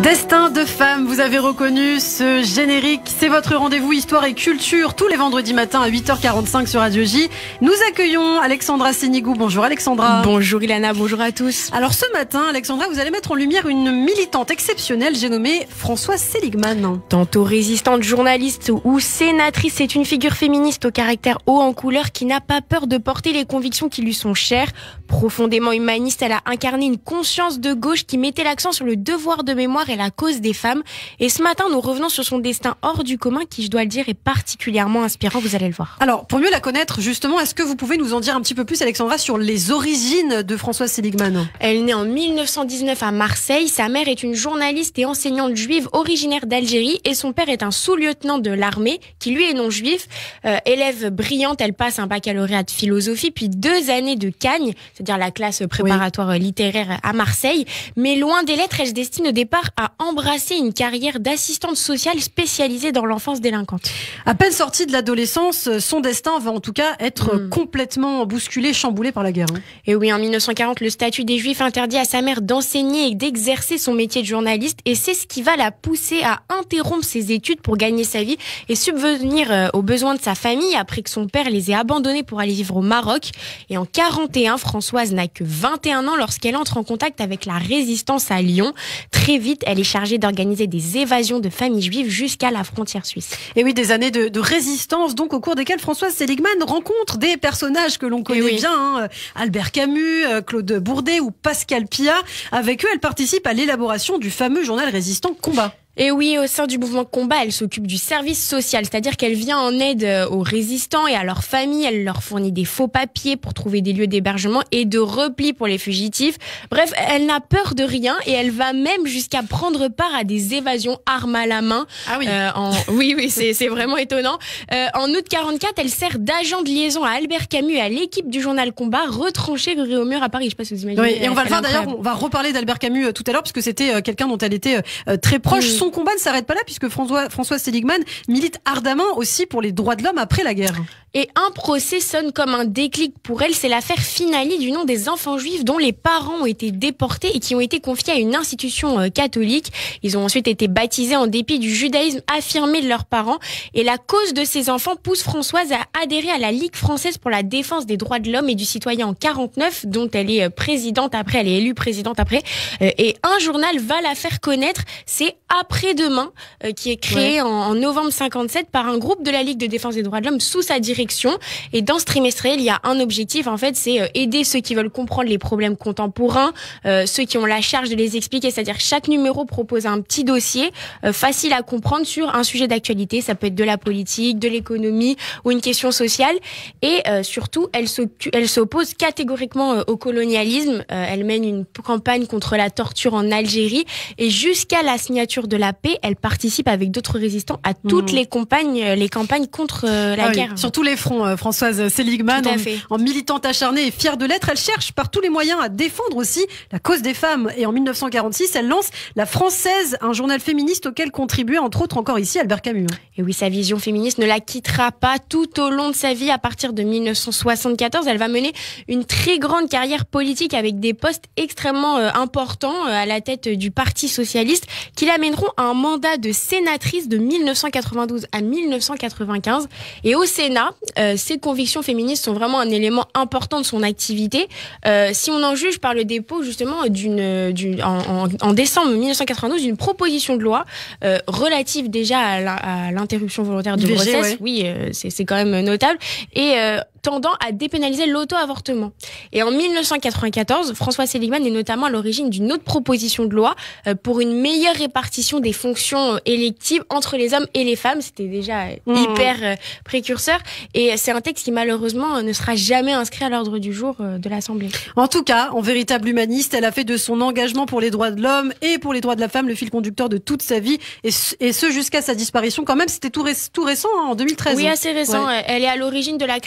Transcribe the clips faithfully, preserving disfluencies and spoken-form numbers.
Destin de femme, vous avez reconnu ce générique. C'est votre rendez-vous Histoire et Culture tous les vendredis matins à huit heures quarante-cinq sur Radio J. Nous accueillons Alexandra Sénigou. Bonjour Alexandra. Bonjour Ilana, bonjour à tous. Alors ce matin, Alexandra, vous allez mettre en lumière une militante exceptionnelle, j'ai nommé Françoise Seligman. Tantôt résistante, journaliste ou sénatrice, c'est une figure féministe au caractère haut en couleur qui n'a pas peur de porter les convictions qui lui sont chères. Profondément humaniste, elle a incarné une conscience de gauche qui mettait l'accent sur le devoir de mémoire et la cause des femmes. Et ce matin, nous revenons sur son destin hors du commun qui, je dois le dire, est particulièrement inspirant. Vous allez le voir. Alors, pour mieux la connaître, justement, est-ce que vous pouvez nous en dire un petit peu plus, Alexandra, sur les origines de Françoise Seligman? Elle est née en mille neuf cent dix-neuf à Marseille. Sa mère est une journaliste et enseignante juive originaire d'Algérie et son père est un sous-lieutenant de l'armée qui, lui, est non juif. Euh, élève brillante, elle passe un baccalauréat de philosophie puis deux années de Cagne, c'est-à-dire la classe préparatoire oui. littéraire à Marseille. Mais loin des lettres, elle se destine au départ à embrasser une carrière d'assistante sociale spécialisée dans l'enfance délinquante. À peine sortie de l'adolescence, son destin va en tout cas être mmh. complètement bousculé, chamboulé par la guerre. Et oui, en mille neuf cent quarante, le statut des Juifs interdit à sa mère d'enseigner et d'exercer son métier de journaliste et c'est ce qui va la pousser à interrompre ses études pour gagner sa vie et subvenir aux besoins de sa famille après que son père les ait abandonnés pour aller vivre au Maroc. Et en quarante et un, Françoise n'a que vingt et un ans lorsqu'elle entre en contact avec la résistance à Lyon. Très vite, elle est chargée d'organiser des évasions de familles juives jusqu'à la frontière suisse. Et oui, des années de, de résistance, donc au cours desquelles Françoise Seligman rencontre des personnages que l'on connaît oui. bien, hein, Albert Camus, Claude Bourdet ou Pascal Piat. Avec eux, elle participe à l'élaboration du fameux journal résistant Combat. Et oui, au sein du mouvement Combat, elle s'occupe du service social, c'est-à-dire qu'elle vient en aide aux résistants et à leurs familles. Elle leur fournit des faux papiers pour trouver des lieux d'hébergement et de repli pour les fugitifs. Bref, elle n'a peur de rien et elle va même jusqu'à prendre part à des évasions armes à la main. Ah oui. Euh, en... Oui, oui, c'est, c'est vraiment étonnant. Euh, en août quarante-quatre, elle sert d'agent de liaison à Albert Camus et à l'équipe du journal Combat, retranchée rue Réaumur à Paris. Je sais pas si vous imaginez. Oui, et on va le voir d'ailleurs, on va reparler d'Albert Camus euh, tout à l'heure parce que c'était euh, quelqu'un dont elle était euh, très proche. Mmh. Son combat ne s'arrête pas là puisque François, Françoise Seligman milite ardemment aussi pour les droits de l'homme après la guerre. Et un procès sonne comme un déclic pour elle, c'est l'affaire Finali du nom des enfants juifs dont les parents ont été déportés et qui ont été confiés à une institution euh, catholique. Ils ont ensuite été baptisés en dépit du judaïsme affirmé de leurs parents. Et la cause de ces enfants pousse Françoise à adhérer à la Ligue française pour la défense des droits de l'homme et du citoyen en quarante-neuf, dont elle est présidente après, elle est élue présidente après. Euh, et un journal va la faire connaître, c'est Après-demain, euh, qui est créé ouais. en, en novembre cinquante-sept par un groupe de la Ligue de défense des droits de l'homme sous sa direction. Et dans ce trimestriel, il y a un objectif, en fait, c'est aider ceux qui veulent comprendre les problèmes contemporains, euh, ceux qui ont la charge de les expliquer. C'est-à-dire chaque numéro propose un petit dossier euh, facile à comprendre sur un sujet d'actualité. Ça peut être de la politique, de l'économie ou une question sociale. Et euh, surtout, elle, elle s'oppose catégoriquement euh, au colonialisme. Euh, elle mène une campagne contre la torture en Algérie. Et jusqu'à la signature de la paix, elle participe avec d'autres résistants à toutes mmh. les campagnes, les campagnes contre euh, la ah guerre. Oui, sur tous les fronts, euh, Françoise Seligman, en, en militante acharnée et fière de l'être, elle cherche par tous les moyens à défendre aussi la cause des femmes. Et en mille neuf cent quarante-six, elle lance La Française, un journal féministe auquel contribuait entre autres encore ici Albert Camus. Et oui, sa vision féministe ne la quittera pas tout au long de sa vie. À partir de mille neuf cent soixante-quatorze, elle va mener une très grande carrière politique avec des postes extrêmement euh, importants euh, à la tête du Parti socialiste qui l'amèneront à un mandat de sénatrice de mille neuf cent quatre-vingt-douze à mille neuf cent quatre-vingt-quinze. Et au Sénat, euh, ses convictions féministes sont vraiment un élément important de son activité. Euh, si on en juge par le dépôt justement d'une, d'une en, en, en décembre mille neuf cent quatre-vingt-douze d'une proposition de loi euh, relative déjà à, la, à l'interruption volontaire de grossesse, ouais. oui, euh, c'est, c'est quand même notable, et euh, tendant à dépénaliser l'auto-avortement. Et en mille neuf cent quatre-vingt-quatorze, Françoise Seligman est notamment à l'origine d'une autre proposition de loi euh, pour une meilleure répartition des fonctions euh, électives entre les hommes et les femmes. C'était déjà euh, mmh. hyper euh, précurseur. Et c'est un texte qui malheureusement euh, ne sera jamais inscrit à l'ordre du jour euh, de l'Assemblée. En tout cas, en véritable humaniste, elle a fait de son engagement pour les droits de l'homme et pour les droits de la femme le fil conducteur de toute sa vie. Et, et ce jusqu'à sa disparition quand même. C'était tout, ré- tout récent, hein, en deux mille treize. Oui, assez récent. Ouais. Elle est à l'origine de la création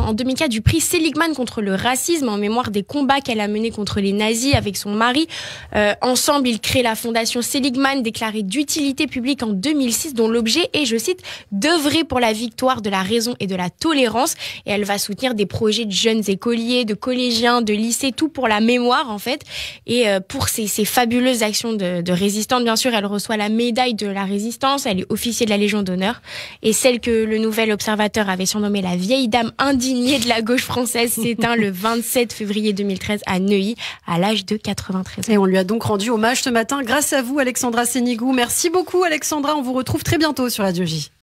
en deux mille quatre du prix Seligman contre le racisme en mémoire des combats qu'elle a menés contre les nazis avec son mari. Euh, ensemble, ils créent la fondation Seligman, déclarée d'utilité publique en deux mille six, dont l'objet est, je cite, d'œuvrer pour la victoire de la raison et de la tolérance. Et elle va soutenir des projets de jeunes écoliers, de collégiens, de lycées, tout pour la mémoire en fait. Et euh, pour ces, ces fabuleuses actions de, de résistante, bien sûr, elle reçoit la médaille de la résistance, elle est officier de la Légion d'honneur. Et celle que le Nouvel Observateur avait surnommée la vieille dame indignée de la gauche française s'éteint le vingt-sept février deux mille treize à Neuilly, à l'âge de quatre-vingt-treize ans. Et on lui a donc rendu hommage ce matin grâce à vous, Alexandra Sénigou. Merci beaucoup, Alexandra. On vous retrouve très bientôt sur Radio J.